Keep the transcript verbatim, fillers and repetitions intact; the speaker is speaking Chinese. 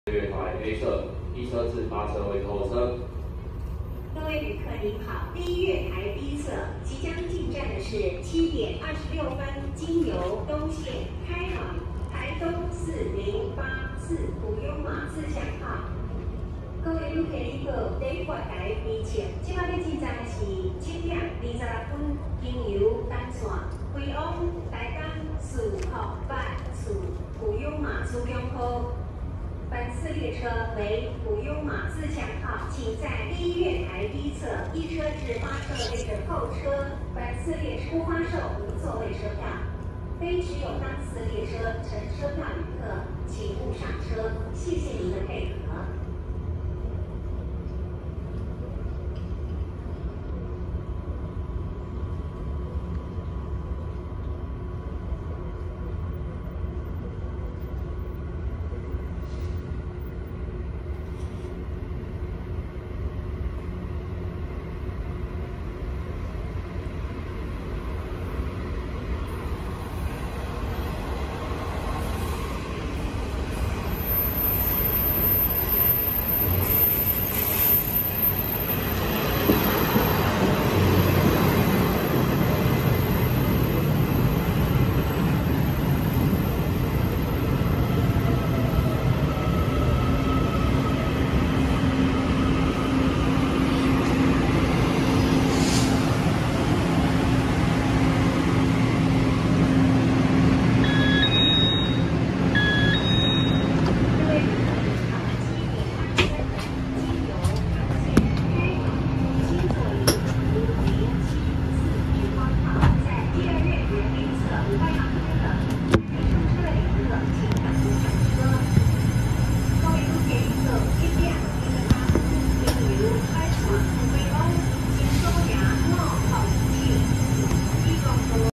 月台 A 侧，一车至八车为头车。 各位旅客您好，第一月台 B 侧即将进站的是七点二十六分经由东线开往台东四零八次普悠玛自强号。各位旅客您好，第一月台 B 侧，即摆要进站的是七点二十六分经由东线飞往台东四号八次普悠玛自强号。 本次列车为普悠玛自强号，请在第一月台一侧一车至八车位的候车。本次列车不发售无座位车票，非持有当次列车乘车票旅客，请勿上车。谢谢您。